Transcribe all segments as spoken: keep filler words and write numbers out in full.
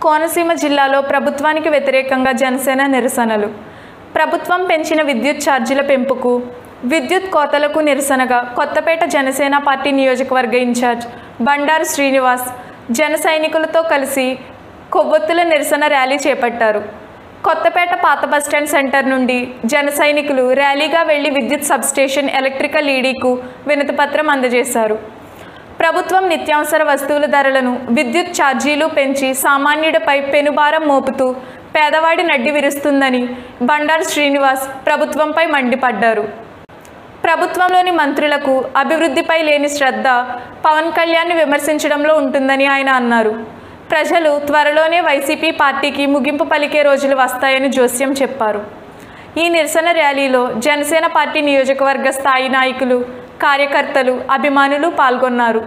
కోనసీమ జిల్లాలో ప్రభుత్వానికి వ్యతిరేకంగా జనసేన నిరసనలు. ప్రభుత్వం పెంచిన విద్యుత్ ఛార్జీల పెంపుకు, విద్యుత్ కోతలకు నిరసనగా కొత్తపేట జనసేన పార్టీ నియోజకవర్గ ఇన్ఛార్జ్ బండారు శ్రీనివాస్ జన సైనికులతో కలిసి కొవ్వొత్తుల నిరసన ర్యాలీ చేపట్టారు. కొత్తపేట పాత బస్టాండ్ సెంటర్ నుండి జన సైనికులు ర్యాలీగా వెళ్లి విద్యుత్ సబ్స్టేషన్ ఎలక్ట్రికల్ ఈడీకు వినతిపత్రం అందజేశారు. ప్రభుత్వం నిత్యావసర వస్తువుల ధరలను, విద్యుత్ ఛార్జీలు పెంచి సామాన్యుడిపై పెనుభారం మోపుతూ పేదవాడి నడ్డి విరుస్తుందని బండారు శ్రీనివాస్ ప్రభుత్వంపై మండిపడ్డారు. ప్రభుత్వంలోని మంత్రులకు అభివృద్ధిపై లేని శ్రద్ధ పవన్ కళ్యాణ్ని విమర్శించడంలో ఉంటుందని ఆయన అన్నారు. ప్రజలు త్వరలోనే వైసీపీ పార్టీకి ముగింపు పలికే రోజులు వస్తాయని జోస్యం చెప్పారు. ఈ నిరసన ర్యాలీలో జనసేన పార్టీ నియోజకవర్గ స్థాయి నాయకులు, కార్యకర్తలు, అభిమానులు పాల్గొన్నారు.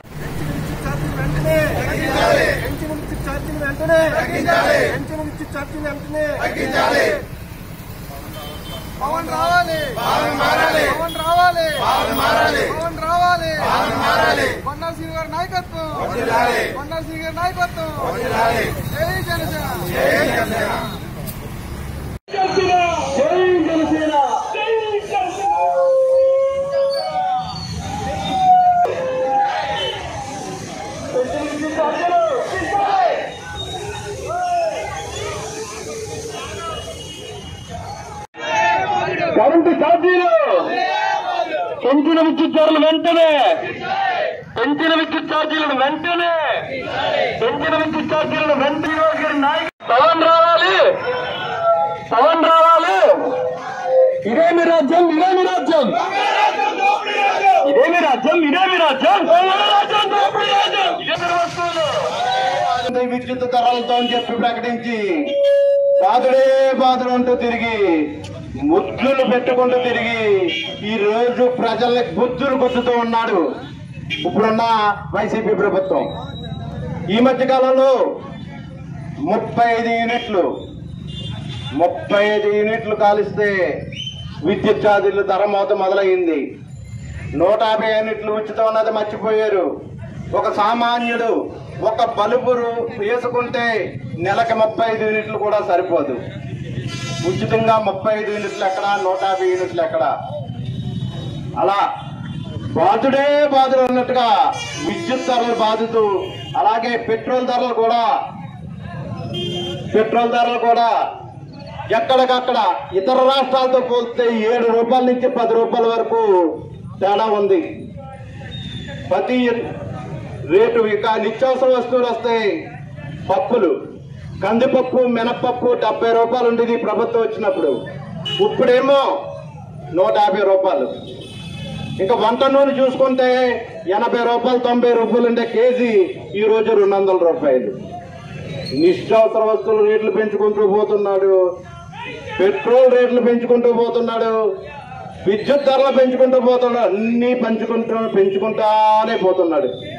పవన్ రావాలి, పవన్ మారాలి, పవన్ రావాలి, పవన్ మారాలి, పవన్ రావాలి, పవన్ మారాలి. బండారు శ్రీ గారి నాయకత్వం, బండారు శ్రీ గారి నాయకత్వం. జై జనసేన, జై జనసేన, జై జనసేన, జై జనసేన. కరెంటు ఛార్జీలు పెంచిన విద్యుత్ ధరలు వెంటనే పెంచిన విద్యుత్ ఛార్జీలను వెంటనే పెంచిన విద్యుత్ ఛార్జీలను వెంటనే పవన్ రావాలి, పవన్ రావాలి. ఇదేమి రాజ్యం, ఇదేమి రాజ్యం, ఇదేమి రాజ్యం, ఇదేమి రాజ్యం, విద్యుత్ ధరలతో అని చెప్పి ప్రకటించి బాధుడే బాధలు అంటూ తిరిగి ముద్దులు పెట్టుకుంటూ తిరిగి ఈ రోజు ప్రజల్ని బుద్ధులు గుద్దుతూ ఉన్నాడు ఇప్పుడున్న వైసీపీ ప్రభుత్వం. ఈ మధ్య కాలంలో ముప్పై ఐదు యూనిట్లు ముప్పై ఐదు యూనిట్లు కాలిస్తే విద్యుత్ ఛార్జీలు ధర మోత మొదలైంది. నూట యాభై యూనిట్లు ఉచితం అన్నది మర్చిపోయారు. ఒక సామాన్యుడు ఒక బల్బు వేసుకుంటే నెలకి ముప్పై ఐదు యూనిట్లు కూడా సరిపోదు. ఉచితంగా ముప్పై ఐదు యూనిట్లు ఎక్కడ, నూట యాభై యూనిట్లు ఎక్కడ? అలా బాధుడే బాధలు అన్నట్టుగా విద్యుత్ ధరలు బాధుతూ, అలాగే పెట్రోల్ ధరలు కూడా పెట్రోల్ ధరలు కూడా ఎక్కడికక్కడ ఇతర రాష్ట్రాలతో పోలిస్తే ఏడు రూపాయల నుంచి పది రూపాయల వరకు తేడా ఉంది. ప్రతి రేటు ఇక నిత్యావసర వస్తువులు వస్తాయి. పప్పులు, కందిపప్పు, మినపప్పు డెబ్బై రూపాయలు ఉండేది ప్రభుత్వం వచ్చినప్పుడు, ఇప్పుడేమో నూట యాభై రూపాయలు. ఇంకా వంట నూనె చూసుకుంటే ఎనభై రూపాయలు, తొంభై రూపాయలు ఉండే కేజీ ఈ రోజు రెండు వందల రూపాయలు. నిత్యావసర వస్తువుల రేట్లు పెంచుకుంటూ పోతున్నాడు, పెట్రోల్ రేట్లు పెంచుకుంటూ పోతున్నాడు, విద్యుత్ ధరలు పెంచుకుంటూ పోతున్నాడు, అన్ని పెంచుకుంటూ పెంచుకుంటానే పోతున్నాడు.